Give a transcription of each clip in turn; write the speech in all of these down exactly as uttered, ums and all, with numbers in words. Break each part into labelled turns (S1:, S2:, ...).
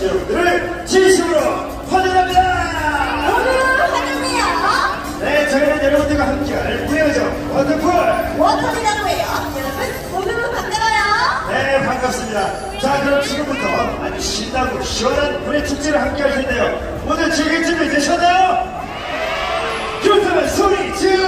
S1: 와주신 여러분들을 진심으로 환영합니다.
S2: 모두 환영해요.
S1: 네, 저희는 여러분들과 함께할 무예정 워터풀
S2: 워터이라고 해요. 여러분 모두 반가워요.
S1: 네, 반갑습니다. 자, 그럼 지금부터 아주 신나고 시원한 물의 축제를 함께할 텐데요. 모두 즐길 준비 되셨나요? 그렇다면 소리 질러!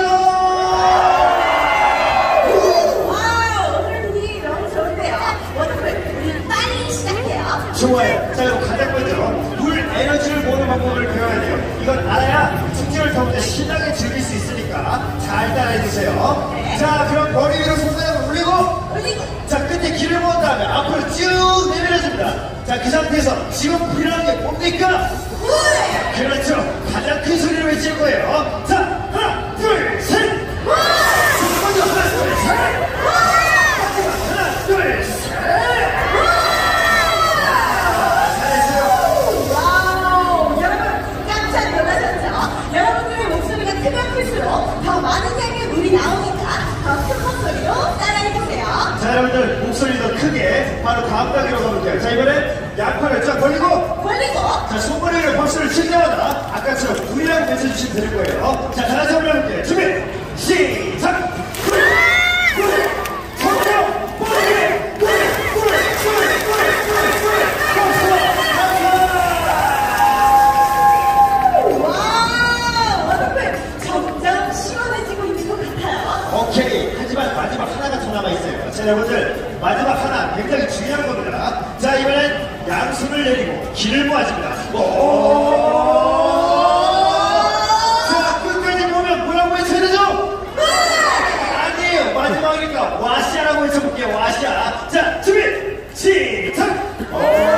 S1: 좋아요. 자, 그럼 가장 먼저 물 에너지를 모으는 방법을 배워야 돼요. 이건 알아야 축제를 더욱더 신나게 즐길 수 있으니까 잘 따라해주세요.
S2: 네.
S1: 자, 그럼 머리 위로 손가락을 올리고,
S2: 올리고,
S1: 자, 끝에 기를 모은 다음에 앞으로 쭉 내밀어줍니다. 자, 그 상태에서 지금 불이라는 게 뭡니까?
S2: 물!
S1: 그렇죠. 가장 큰 소리로 외칠 거예요. 자, 하나, 둘, 셋!
S2: 물!
S1: 먼저 하나, 둘, 셋!
S2: 물!
S1: 하나, 둘, 셋!
S2: 더 많은 양의 물이 나오니까 더 큰 목소리로 따라해주세요.
S1: 자, 여러분들 목소리 더 크게 바로 다음 단계로 가볼게요. 자, 이번엔 양팔을 쫙 벌리고
S2: 벌리고
S1: 자, 손머리를 박수를 칠 때마다 아까처럼 불이라고 외쳐주시면 될 거예요. 자, 다 같이 한번 해볼게요. 준비 시작! 불! 불! 성령! 뿌리! 뿌리! 뿌리! 뿌리! 뿌리! 뿌리! 뿌리! 박수! 박수!
S2: 와우! 워터풀 점점 시원해지고 있는 것 같아요.
S1: 오케이. 하지만 마지막 하나가 더 남아있어요. 자, 여러분들 마지막 하나 굉장히 중요한 겁니다. 자, 이번엔 양손을 내리고 기를 모아줍니다. 오! 자, 끝까지 보면 뭐라고 외쳐야 되죠? 아니에요. 마지막이니까 와샤라고 외쳐볼게요. 와샤. 자, 준비 시작! 오!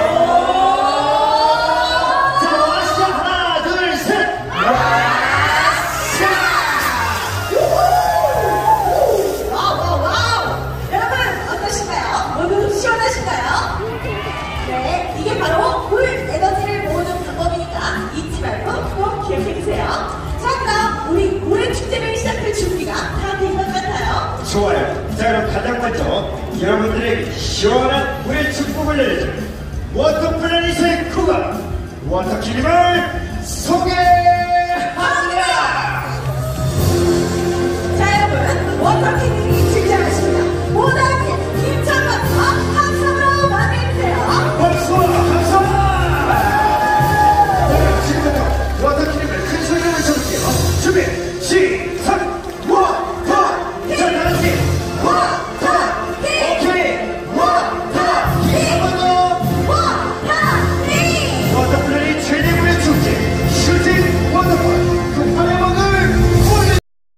S1: 자, 와샤 하나, 둘, 셋!
S2: 시원하신가요? 네, 이게 바로 물 에너지를 모으는 방법이니까 잊지 말고 꼭 기억해주세요. 자, 그럼 우리 물의 축제를 시작할 준비가 다 된 것 같아요.
S1: 좋아요. 자, 그럼 가장 먼저 여러분들에게 시원한 물의 축복을 내려줄 워터플래닛의 쿠가 워터키림을 소개합니다.
S2: 자, 여러분, 워터키림이 등장하십니다. 모두 함께 힘찬 박수와 함성으로 맞이해주세요.
S1: 박수와 함성! 자, 그럼 지금부터 워터키림을 큰 소리로 외쳐볼게요. 준비 시작! 워터! 자, 다같이
S2: 워터키!
S1: 오케이! 워터키! 한 번 더!
S2: 워터키!
S1: 워터플래닛 최대 물의 축제 슈팅 워터풀 그 화려함을 보여주세요.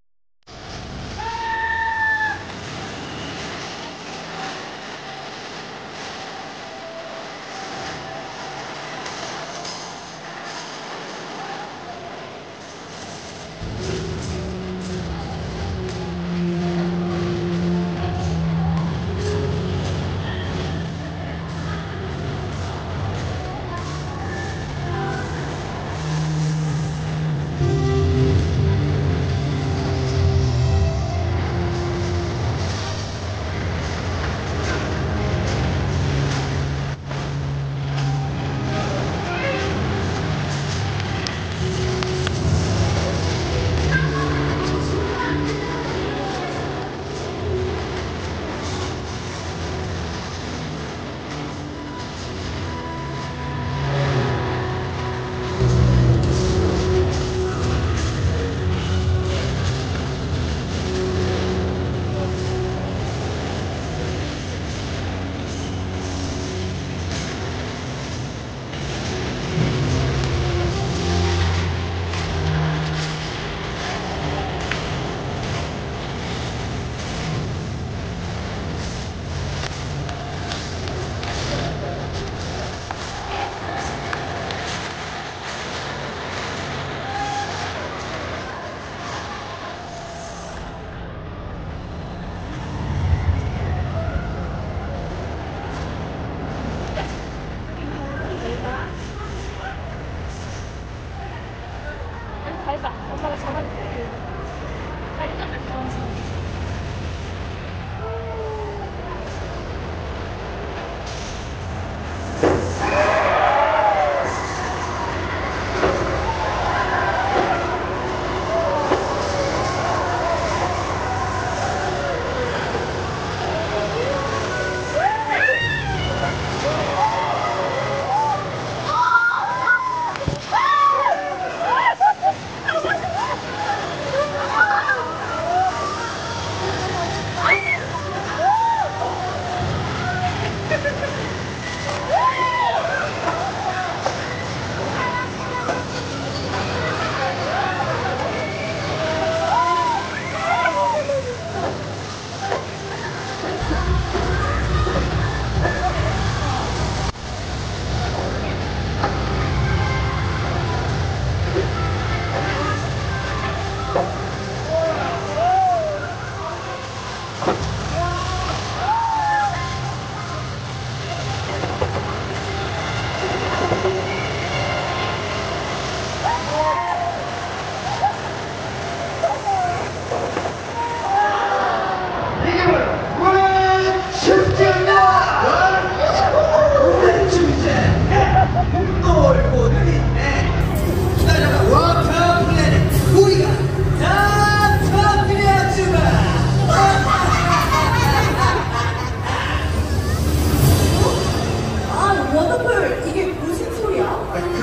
S3: 밟아. 엄마가 잡아줄게. 살짝 가까워서.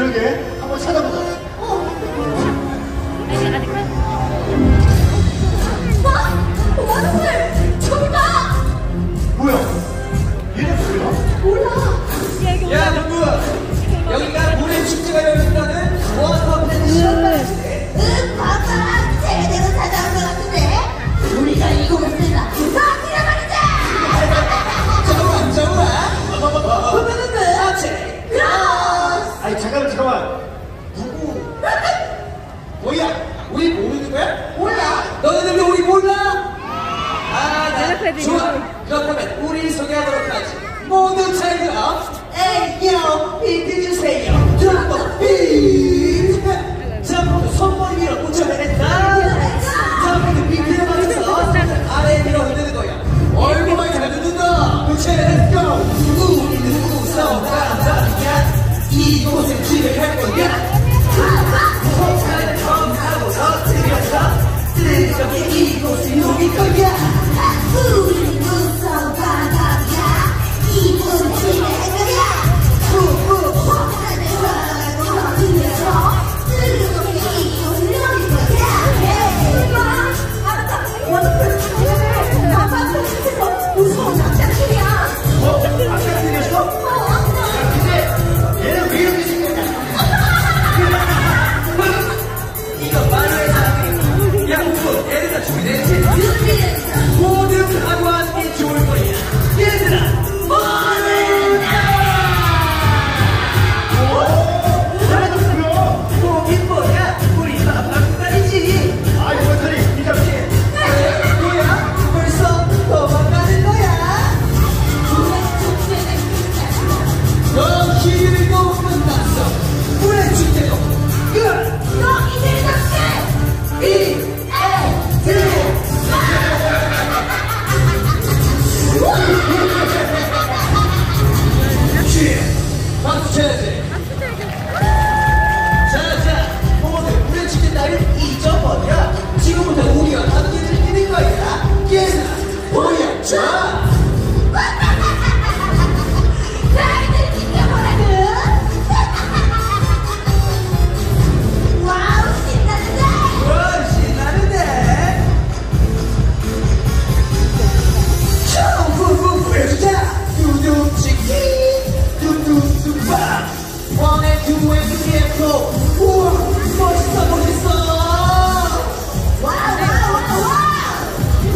S1: 그러게 한번 찾아보자.
S3: 아직 아직
S2: 와! 원술! 저기 봐!
S1: 뭐야? 얘네 뭐야?
S2: 몰라!
S4: 야, 누구? 여기가 모래 축제가 열린다는 워터 펜션 말이지.
S2: 응, 봐봐! 제대로 찾아온 것 같은데? 우리가 이곳을 사기라 말이다!
S4: 좋아, 좋아.
S2: 보면은 돼!
S4: 아체.
S2: 그럼!
S1: 아니 잠깐만 잠깐만.
S4: 누구? 뭐야? 우리 모르는 거야?
S2: 몰라!
S4: 너희들 왜 우리 몰라? 아, 나
S3: 연락해야
S4: 좋아. 그렇다면 우리 소개하도록 하지. 모두 잘 들어. 에이요, 비트 주세요. 드랍 더 비트. 자, 모두 손머리 위로 꽂혀내겠다. 자, 모두 비트에 맞춰서 아래 위로 흔드는 거야. 얼굴만 잘 듣는다. 그치, let's go. 우리는 우성감자야. 이곳에 집에 갈 거야. 호텔에 컴하고 터뜨려서 뜨겁게 이곳을 누빌 거야.
S2: 우리 무서운 바다야! 이곳을 지낼 거야!
S4: 후후.
S2: 폭탄을 화나고 터뜨려서 뜨겁게 이곳을 누릴 거야! 와! 알았다! 원뿔 지내는 바다에서 무서운 남자들이야!
S1: 어? 아까 들렸어?
S2: 어?
S1: 야 근데 얘는 왜 이렇게 생겼냐?
S4: 이거 말해. 야, 후후. 얘들아, 준비됐지? 모두 하고 하는 게 좋을 거야. 얘들아, 뭐는
S1: 얘네도 뭐야?
S4: 뭐긴 뭐야? 우리 밥박다리지.
S1: 아 이거 소리 이 잡지.
S4: 뭐야? 벌써 도망가는 거야? 너 길도 끝났어. 물의 축제도 끝.
S2: 너 이제 이렇게!
S4: 이, 취. 박수 쳐야지. 자, 자, 모두 물의 축제 날을 잊어버려. 지금부터 우리가 하는 일을 뛰는 거야. 얘들아, 보여줘.
S2: 나이들 지켜보라고! 와우, 신나는데!
S4: 와, 신나는데? 후후 보여주자. 두둥치기, 두둥두바. 원에 두에 두에도 우와, 멋있어 멋있어.
S2: 와우, 와우, 와우, 와우!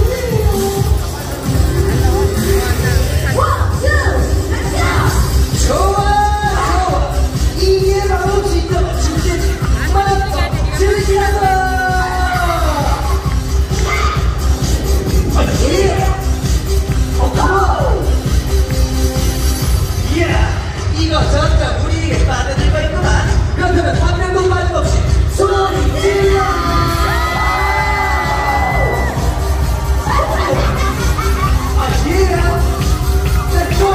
S2: 원, 투, 렛츠
S4: 좋아, 좋아. 이게 바로 진짜 축제지. 마음껏 즐기라고. 예. 어, 컴온. 이야, 이거 전부 우리에게 빠져들 거있구만. 그렇다면 한 명도 빠짐없이 소리 질러. 아, yeah. Let's go.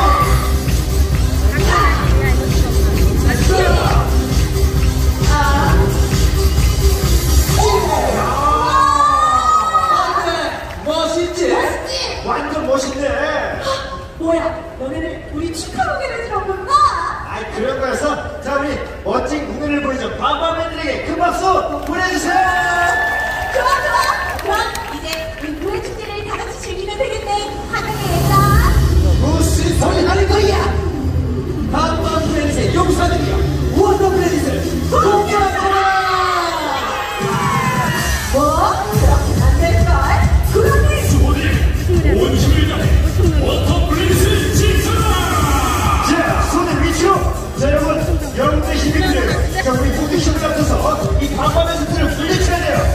S4: Let's go. 아, 어때? 멋있지?
S2: 렛츠!
S1: 완전 멋있네.
S2: 뭐야, 너네들 우리 축하공연을 들어본다?
S1: 아이 그런 거여서 자 우리 멋진 공연을 보여준 밤밤맨들에게 큰 박수 보내주세요.
S2: 좋아, 좋아! 그럼 이제 우리 노래 축제를 다 같이 즐기면 되겠네. 환영해야겠다.
S4: 무슨 소리 하는 거야? 밤밤 플래닛의 용사들이여, 워터 플래닛을 공격하라!
S2: 뭐? 그렇게는 안 될걸? 그러니
S1: 자 손을 위치로. 자 여러분 여러분의 힘이 필요해요. 자 우리 모두 힘을 합쳐서 이 밤밤의 숲을 물리쳐야 돼요.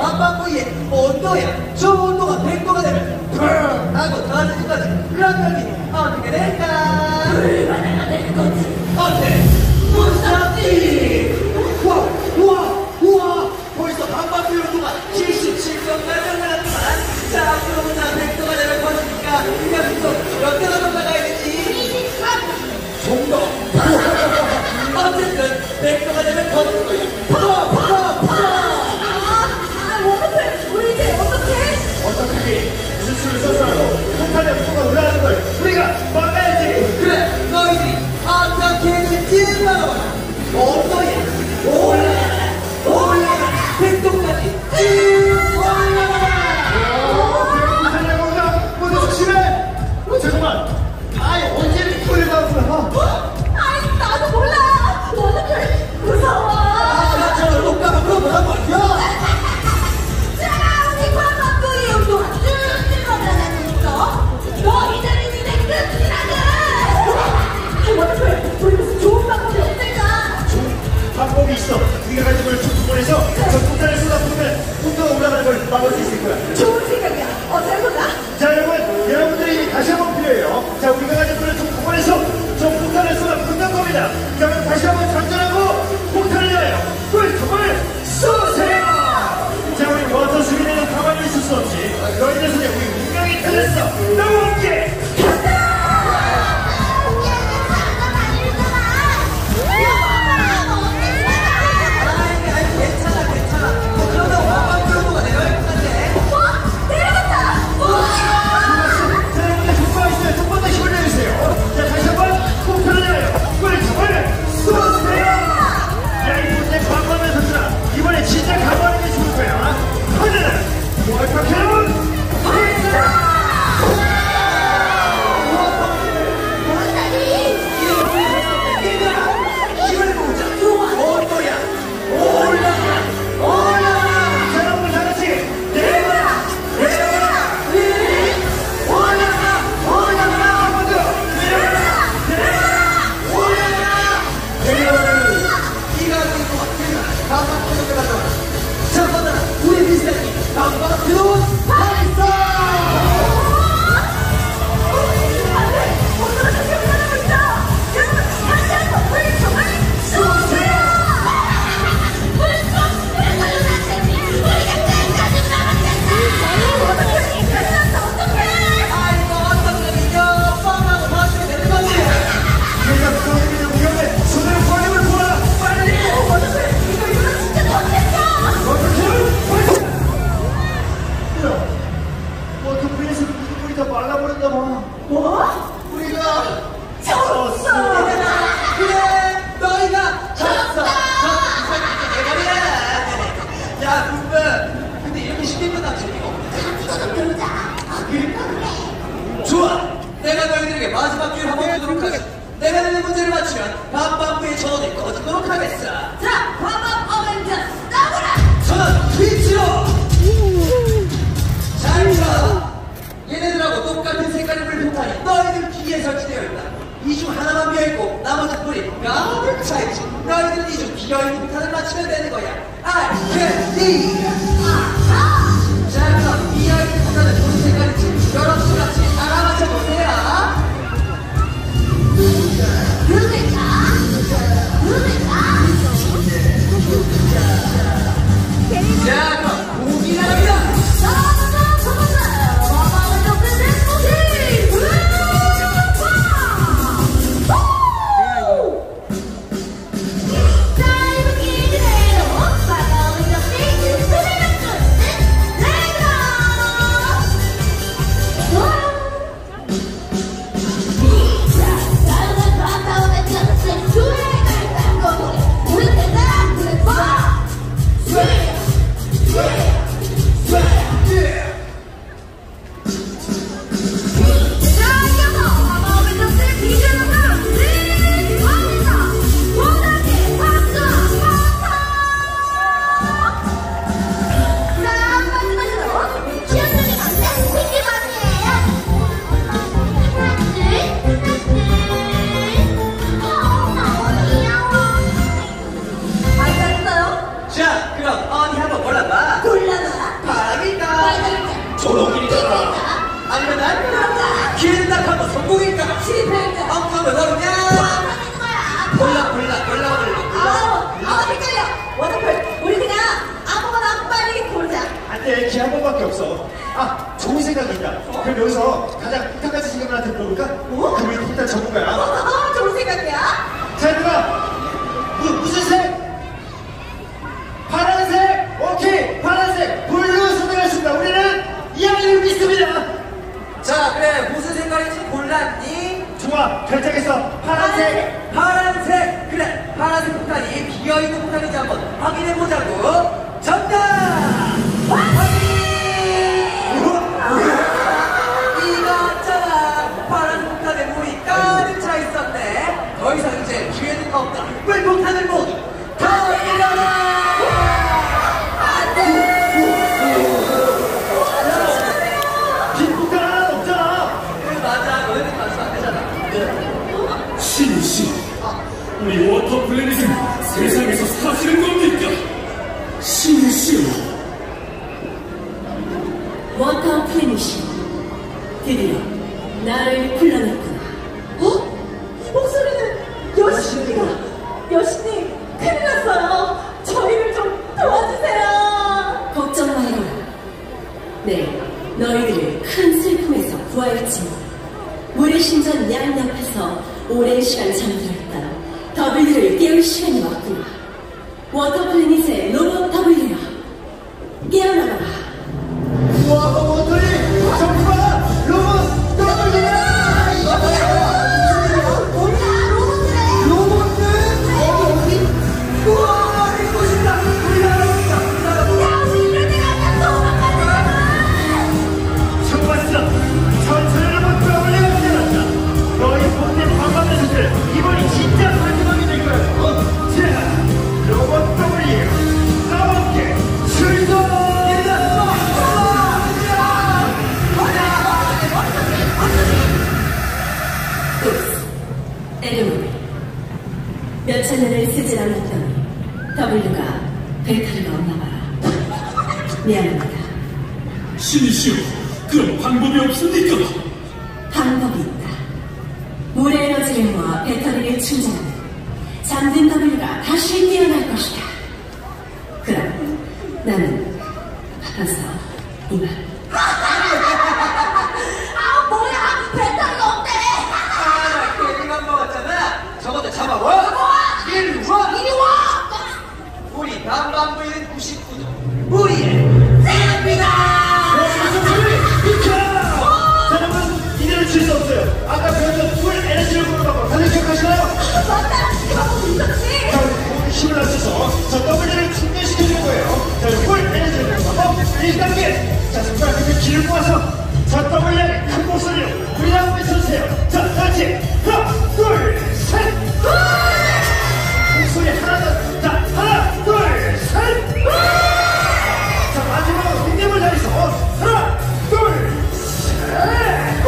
S4: 반반부의 온도야. 저 온도가 백 도가 되면 펑 하고 터지기까지. 그러면 어떻게 될까?
S2: 불바다가 될 거지.
S4: 어때? 무섭지? 우와 우와 우와 벌써 반반부 온도가 칠십칠 도까지 올라갔지만 자 앞으로부터 백 도가 되면 터지니까 여기서 몇 도가 더 나가야 되지? 정도. 어쨌든 백 도가 되면 터질 거야. 파워 파워 파워.
S2: 아, 워터풀, 우리 이제 어떡해?
S1: 어떻게 무슨 수를 써서라도 폭탄의 온도가 올라가는 걸 우리가 막아야지.
S4: 그래 너희들이 어떻게 될지 말아봐라. 온도야 올라가라 올라가라 백 도까지 쭉 올라가라.
S1: 폭탄의 온도 모두 조심해. 어, 잠깐만. 아이 언제 이거를 나왔구나.
S2: 아이, 나도 몰라. 워터풀, 무서워.
S4: 아 저를 못 가면 그런 거란 말이야.
S2: 자, 우리 반반부의 온도가 쭉 올라가니까 너희들이 니네 끝이라고. 워터풀, 우리 무슨 좋은 방법이 없을까?
S1: 좋은 방법이 있어. 우리가 가지고 있는 축구볼에서 저 폭탄을 쏟아부으면 온도가 올라가는 걸 막을 수 있을 거야.
S2: 좋은 생각이야. 어서 해보자.
S1: 자 여러분, 여러분들이 다시 한번 필요해요. 자 우리가 가지고 있는 축구볼에서 저 폭탄을 쏟아붓는 겁니다. 자 그럼 다시 한번 장전하고 폭탄을 내요. 꿀통을 쏘세요. 자 우리 워터 수비대는 가만히 있을 수 없지. 너희들 손에 우리 운명이 달렸어. 나와 함께.
S4: 아니 아니 괜찮아 괜찮아. 그러다 완반 온도가 내려갈 것 같아.
S2: 내려갔다.
S1: 자 여러분들 조금만 있어요. 조금만 더 힘을 내주세요. 자 다시 한번 폭탄을 내요. 꿀통을 쏘세요. 야 이번에 관광을 섰으나 이번에 진짜 가만히 게 좋을 거야. 하늘은 월파캐논
S4: 힘을 모으자. 온도야 올라가 올라가.
S1: 자 여러분 다 같이 내려라 내려라
S4: 올라가 올라가.
S1: 한번 더 내려라
S4: 올라가.
S1: 내려라.
S4: 네가 이거 어떻게 반반 온도가 가져와. 자 받아라. 우리 비슷하게 반반 들어온 발사. 아이고 어떤 일이냐. 빵하고 맞으면 되는 거지.
S1: 내가 너희들의 위험에 손을 버림을 보라. 빨리 워터풀에서 물이 다 말라버렸나 봐.
S2: 뭐?
S1: 우리가
S2: 졌어!
S4: 그래 너희가 졌어. 졌어. 이 새끼 내버려. 야 군부. 근데 이렇게 쉽게 끝나면 재미가 없네. 좋아. 내가 너희들에게 마지막 기회를 한번 주도록 하겠어. 내가 내는 문제를 맞추면 반반부의 전원이 꺼지도록 하겠어.
S2: 자, 반반 어벤져 나오라!
S4: 전원 트위치로. 잘 들어. 얘네들하고 똑같은 색깔의 물폭탄이 너희들 뒤에 설치되어 있다. 이 중 하나만 비어있고 나머지 불이 가득 차있지. 너희들은 이 중 비어있는 폭탄을 맞추면 되는 거야. 알겠니? 자 그럼 비어있는 폭탄은 무슨 색깔인지 여러분들 같이 알아 맞춰보세요.
S2: 누굴까? 누굴까?
S4: 자 그럼 공기랍니다.
S2: 나가자, 잡아자! 마마를 쫓는 행복이! 다이브 기대로 바다를 덮는
S4: 몇 월이냐?
S2: 하는 거야.
S4: 골라 골라 골라 골라.
S2: 아, 아, 헷갈려. 워터풀, 우리 그냥 아무거나 빨리 고르자.
S1: 안 돼, 기회 한 번밖에 없어. 아, 좋은 생각이 있다. 그럼 여기서 가장 부탁같이 생각나한테 물어볼까?
S2: 어?
S1: 그럼 우리 일단 전문가야.
S2: 아, 좋은 생각이야.
S1: 자, 얘들아. 무, 무슨 색? 파란색? 오케이, 파란색. 블루 선택하겠습니다. 우리는 이야기를 믿습니다.
S4: 자 그래 무슨 색깔인지 골랐니?
S1: 좋아, 결정했어. 파란색.
S4: 파란색. 그래 파란색 폭탄이 비어있는 폭탄인지 한번 확인해보자고. 정답! 확인! 이거잖아. 파란 폭탄에 물이 가득 차 있었네. 더 이상 이제 기회는 없다. 물 폭탄을 모두 더 일어나!
S1: 빈 폭탄 하나 없잖아.
S4: 그래 맞아. 너네들 맞으면 안 되잖아.
S5: 신이시, 우리 워터 플래닛은 세상에서 사시는 겁니까? 신이시여,
S6: 워터 플래닛이 드디어 나를 불러냈구나.
S2: 어? 이 목소리는 여신입니다. 여신님, 큰일 났어요. 저희를 좀 도와주세요.
S6: 걱정 마라. 네, 너희들을 큰 슬픔에서 구하였지만 물의 신전 양 옆에서 오랜 시간 잠들었던 더블유를 깨울 시간이 왔구나. 워터 플래닛의 로봇 더블유여, 깨어나라.
S1: 우와, 원더리. 정말 로봇 더블유야.
S2: 뭐야, 로봇이래.
S1: 로봇들.
S4: 우와 이곳이다. 우리나라 오다. 우리나라 오다.
S2: 야, 우리 이럴 때가 아니야. 도망가자.
S1: 좋았어. 전설의 로봇 더블유가 태어났다. 너희 본인 관광자들 이번이 진짜 마지막이 될 거야. 어? 자, 로봇 더블유. 나와 함께 출동.
S6: 에르몬, 몇천 년을 쓰질 않았더니 더블유가 배터리가 없나 봐라. 미안합니다.
S5: 신이시여, 그런 방법이 없습니까?
S6: 방법이 있다. 물의 에너지를 모아 배터리를 충전하면 잠든 더블유가 다시 깨어날 것이다. 그럼 나는 바빠서 이만.
S2: 아, 뭐야. 배터리가 없대.
S4: 아, 괜히만 먹었잖아. 저것도 잡아와. 이리 와.
S2: 이리 와.
S4: 우리 남반부인 구십구 도. 우리의 쌤입니다.
S1: 비켜! 자, 여러분, 이대로 칠 수 없어요. 아까 배웠던 풀 에너지를 보는 다들 기억하시나요?
S2: 맞다. 가고 있었지.
S1: 자, 우리 모두 힘을 합쳐서 저 더블유를 충전시켜줄 거예요. 자, 풀 에너지를 보는 방법 일 단계. 자, 손가락 끝에 길을 모아서 저 더블유의 큰 목소리로 우리랑 외쳐주세요. 자, 다 같이 하나, 둘, 셋! 목소리 하나 더. 자, 하나, 둘, 셋! 자, 마지막으로 닉네임을 잘해서 하나, 둘, 셋!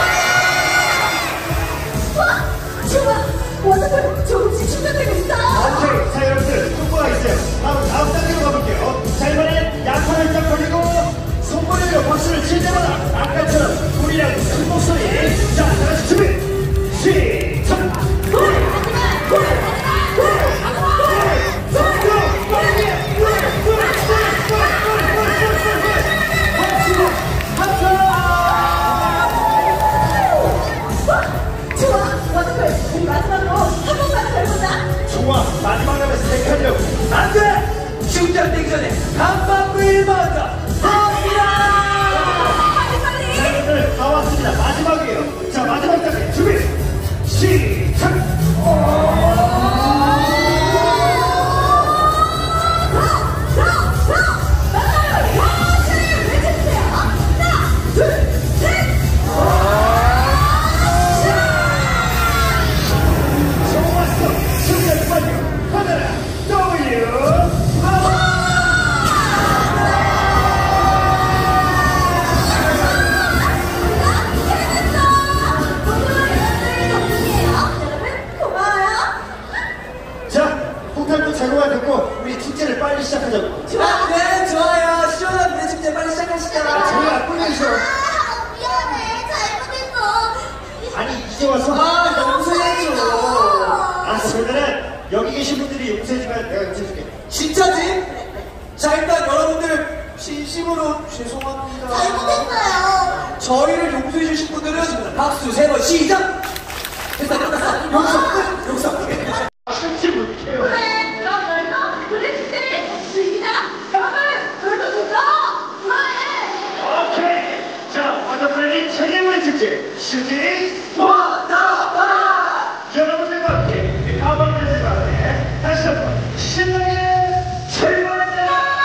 S2: 좋아. 워터풀 조금씩 충전되고 있어.
S1: 오케이. 자, 여러분들, 통과가 있어요. 다음, 다음 단계로 가볼게요. 자, 이번엔 양팔을 딱 벌리고, 손머리로 박수를 칠 때마다, 아까처럼 우리랑 큰 목소리. 자, 다 같이 준비! 시작!
S2: 하지마. 좋아. 워터풀, 우리 마지막으로 한 번만 더 해보자.
S1: 좋아. 마지막 남은 세 칸이라고.
S4: 안 돼. 충전되기 전에 남반부인 먼저.
S2: 빨리 빨리.
S1: 자, 여러분들, 다 왔습니다. 마지막이에요. 자, 마지막 단계 준비! 시작! 좋았어! 충전 완료! 하늘아! 더블유! 파워!
S2: 고마워요.
S4: 자, 일단 여러분들 진심으로 죄송합니다.
S2: 잘못했어요.
S4: 저희를 용서해 주신 분들은 박수 세 번 시작! 됐다, 끝났어. 용서 끝! 용서 끝!
S1: 끊지 못해요.
S2: 그래, 그럼 너희도 우리 축제를 즐기자. 여러분, 불러줬어. 그래.
S1: 오케이. 자, 워터플레이 책임을 축제 슈팅 워터파크. 여러분들과 함께 가방을 가방에 다시 한번 신나게 출발합니다.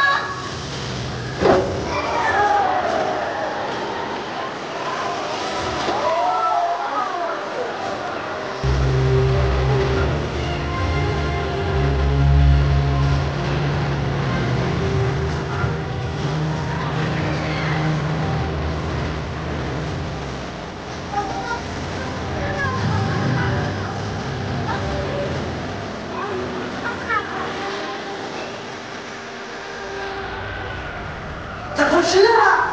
S1: 자, 갑시다.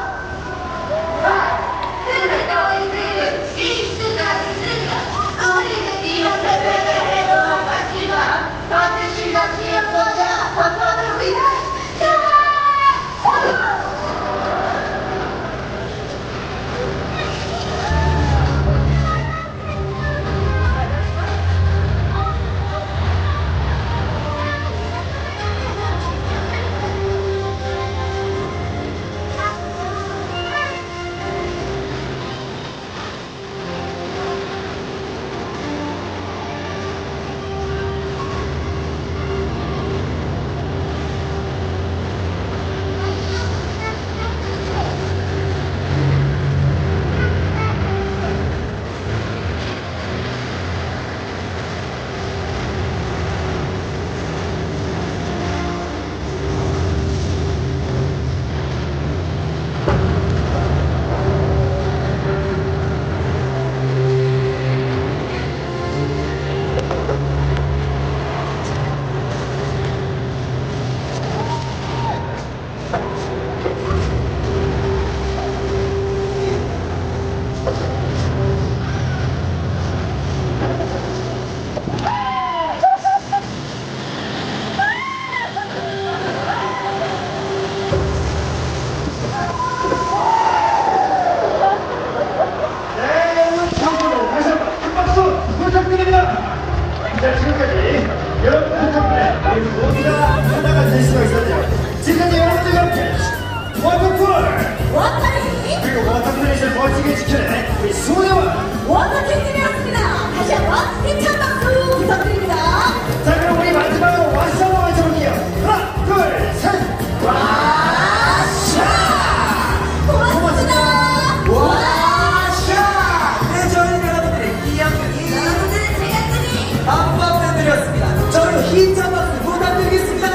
S1: 자, 지금까지 여러분들 덕분에 우리 모두가 하나가 될 수가 있었네요. 지금까지 여러분들과 함께 워터풀
S2: 워터리
S1: 그리고 워터플레이를 멋지게 지켜낸 우리 소녀와
S2: 워터킹들이었습니다. 다시 한번 힘찬 박수 부탁드립니다.
S1: 자, 그럼 우리 마지막으로 와샤 한번 외쳐볼게요. 하나, 둘, 셋.
S2: 와샤 고맙습니다.
S4: 와샤! 네, 저희는 여러분들의 기억력이
S2: 여러분들의 제작진이
S4: 빵빵팬들이었습니다. 저희도 힘찬 박수 부탁드리겠습니다.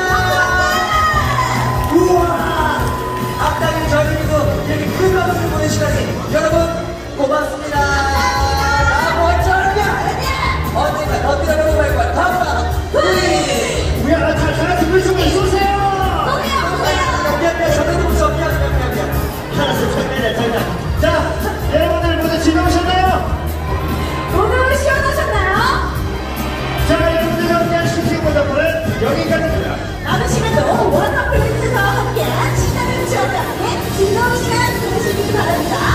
S4: 우와! 앞당인 저희들도 이렇게 큰 박수를 보내시다니 여러분 고맙습니다. 아, 멋져라! 언젠가 더 뛰어보고 갈 거야. 팡팡! 후이!
S1: 우야, 다, 다 같이 물좀 쏘세요.
S4: 미안, 미안, 저희도 무서워. 미안, 미안, 미안, 미안.
S1: 알았어, 장난이야, 장난. 자, 여러분들 모두 즐거우셨나요?
S2: 오늘 시원하셨나요?
S1: 자, 여러분들과 함께한 슈팅 워터풀은 여기까지입니다.
S2: 남은 시간도 워터플레이에서 함께한 신나는 추억과 함께 즐거운 시간 보내시기 바랍니다.